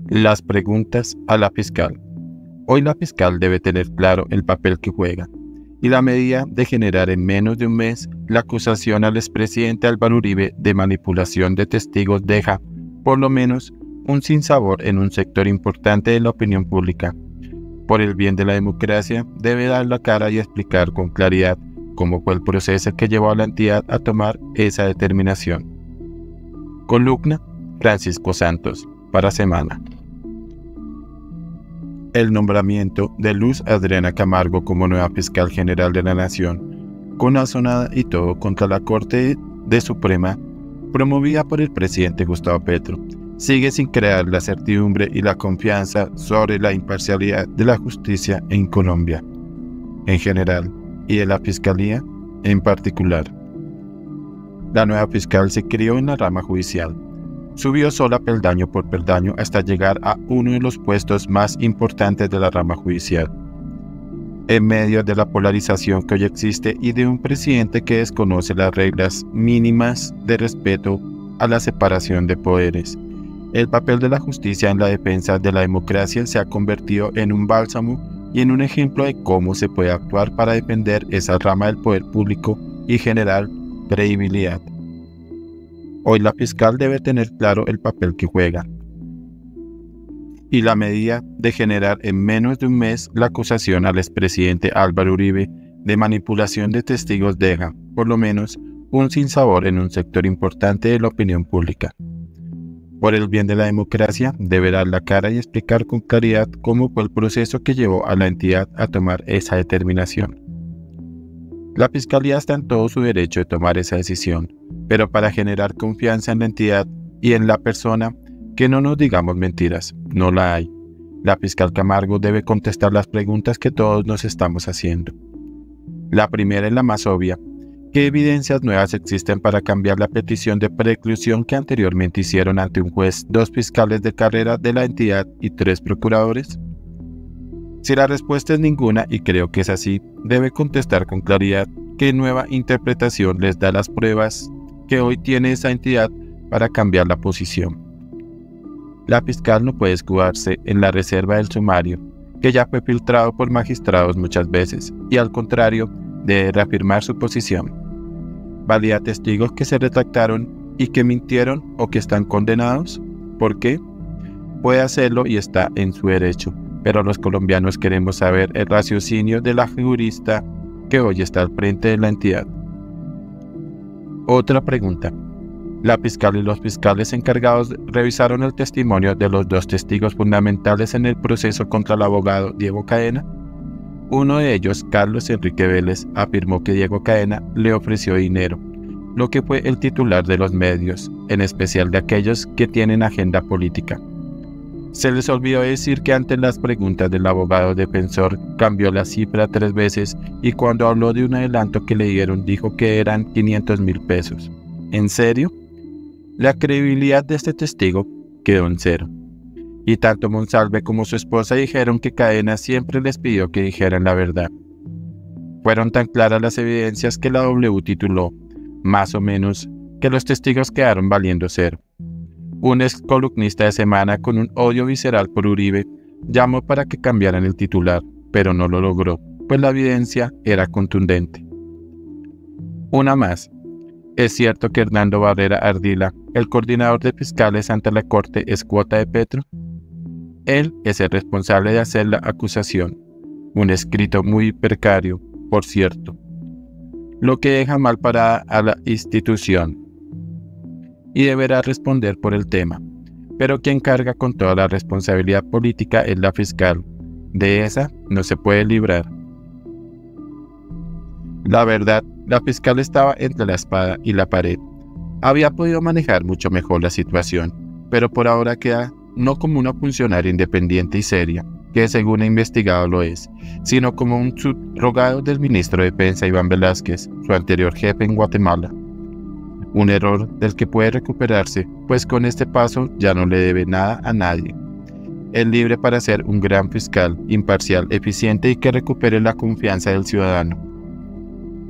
Las preguntas a la fiscal. Hoy la fiscal debe tener claro el papel que juega y la medida de generar en menos de un mes la acusación al expresidente Álvaro Uribe de manipulación de testigos deja, por lo menos, un sinsabor en un sector importante de la opinión pública. Por el bien de la democracia, debe dar la cara y explicar con claridad cómo fue el proceso que llevó a la entidad a tomar esa determinación. Columna Francisco Santos, para Semana. El nombramiento de Luz Adriana Camargo como nueva fiscal general de la Nación, con azonada y todo contra la Corte de Suprema, promovida por el presidente Gustavo Petro, sigue sin crear la certidumbre y la confianza sobre la imparcialidad de la justicia en Colombia, en general, y de la Fiscalía en particular. La nueva fiscal se crió en la rama judicial. Subió sola peldaño por peldaño hasta llegar a uno de los puestos más importantes de la rama judicial. En medio de la polarización que hoy existe y de un presidente que desconoce las reglas mínimas de respeto a la separación de poderes, el papel de la justicia en la defensa de la democracia se ha convertido en un bálsamo y en un ejemplo de cómo se puede actuar para defender esa rama del poder público y generar credibilidad. Hoy la fiscal debe tener claro el papel que juega y la medida de generar en menos de un mes la acusación al expresidente Álvaro Uribe de manipulación de testigos deja, por lo menos, un sinsabor en un sector importante de la opinión pública. Por el bien de la democracia, debe dar la cara y explicar con claridad cómo fue el proceso que llevó a la entidad a tomar esa determinación. La Fiscalía está en todo su derecho de tomar esa decisión, pero para generar confianza en la entidad y en la persona, que no nos digamos mentiras, no la hay. La fiscal Camargo debe contestar las preguntas que todos nos estamos haciendo. La primera es la más obvia. ¿Qué evidencias nuevas existen para cambiar la petición de preclusión que anteriormente hicieron ante un juez 2 fiscales de carrera de la entidad y 3 procuradores? Si la respuesta es ninguna, y creo que es así, debe contestar con claridad qué nueva interpretación les da las pruebas que hoy tiene esa entidad para cambiar la posición. La fiscal no puede escudarse en la reserva del sumario, que ya fue filtrado por magistrados muchas veces, y al contrario, debe reafirmar su posición. ¿Valida testigos que se retractaron y que mintieron o que están condenados? ¿Por qué? Puede hacerlo y está en su derecho, pero los colombianos queremos saber el raciocinio de la jurista que hoy está al frente de la entidad. Otra pregunta. La fiscal y los fiscales encargados revisaron el testimonio de los 2 testigos fundamentales en el proceso contra el abogado Diego Cadena. Uno de ellos, Carlos Enrique Vélez, afirmó que Diego Cadena le ofreció dinero, lo que fue el titular de los medios, en especial de aquellos que tienen agenda política. Se les olvidó decir que ante las preguntas del abogado defensor cambió la cifra 3 veces y cuando habló de un adelanto que le dieron dijo que eran 500.000 pesos. ¿En serio? La credibilidad de este testigo quedó en cero. Y tanto Monsalve como su esposa dijeron que Cadena siempre les pidió que dijeran la verdad. Fueron tan claras las evidencias que la W tituló, más o menos, que los testigos quedaron valiendo cero. Un ex columnista de Semana con un odio visceral por Uribe llamó para que cambiaran el titular, pero no lo logró, pues la evidencia era contundente. Una más. ¿Es cierto que Hernando Barrera Ardila, el coordinador de fiscales ante la Corte, es cuota de Petro? Él es el responsable de hacer la acusación. Un escrito muy precario, por cierto, lo que deja mal parada a la institución. Y deberá responder por el tema, pero quien carga con toda la responsabilidad política es la fiscal. De esa no se puede librar. La verdad, la fiscal estaba entre la espada y la pared. Había podido manejar mucho mejor la situación, pero por ahora queda no como una funcionaria independiente y seria, que según ha investigado lo es, sino como un subrogado del ministro de Defensa Iván Velázquez, su anterior jefe en Guatemala. Un error del que puede recuperarse, pues con este paso ya no le debe nada a nadie. Es libre para ser un gran fiscal, imparcial, eficiente y que recupere la confianza del ciudadano.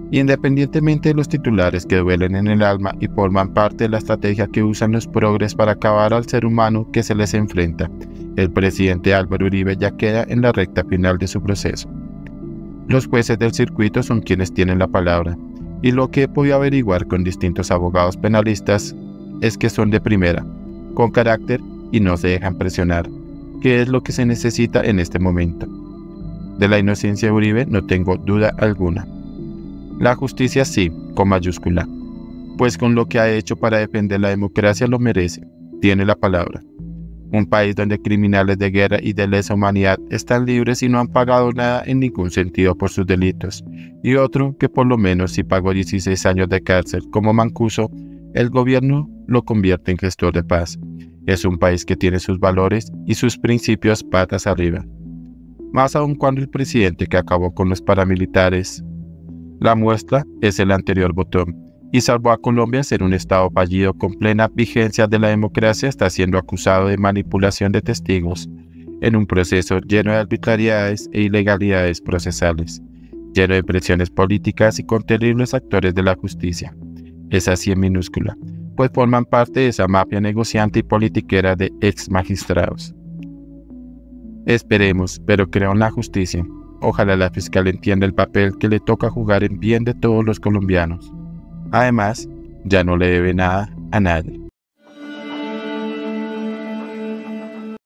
Independientemente de los titulares que duelen en el alma y forman parte de la estrategia que usan los progres para acabar al ser humano que se les enfrenta, el presidente Álvaro Uribe ya queda en la recta final de su proceso. Los jueces del circuito son quienes tienen la palabra, y lo que he podido averiguar con distintos abogados penalistas es que son de primera, con carácter y no se dejan presionar, que es lo que se necesita en este momento. De la inocencia de Uribe no tengo duda alguna. La justicia sí, con mayúscula, pues con lo que ha hecho para defender la democracia lo merece, tiene la palabra. Un país donde criminales de guerra y de lesa humanidad están libres y no han pagado nada en ningún sentido por sus delitos, y otro que por lo menos si pagó 16 años de cárcel como Mancuso, el gobierno lo convierte en gestor de paz. Es un país que tiene sus valores y sus principios patas arriba. Más aún cuando el presidente que acabó con los paramilitares. La muestra es el anterior botón, y salvó a Colombia ser un estado fallido con plena vigencia de la democracia, está siendo acusado de manipulación de testigos en un proceso lleno de arbitrariedades e ilegalidades procesales, lleno de presiones políticas y con terribles actores de la justicia. Es así en minúscula, pues forman parte de esa mafia negociante y politiquera de ex magistrados. Esperemos, pero creo en la justicia. Ojalá la fiscal entienda el papel que le toca jugar en bien de todos los colombianos. Además, ya no le debe nada a nadie.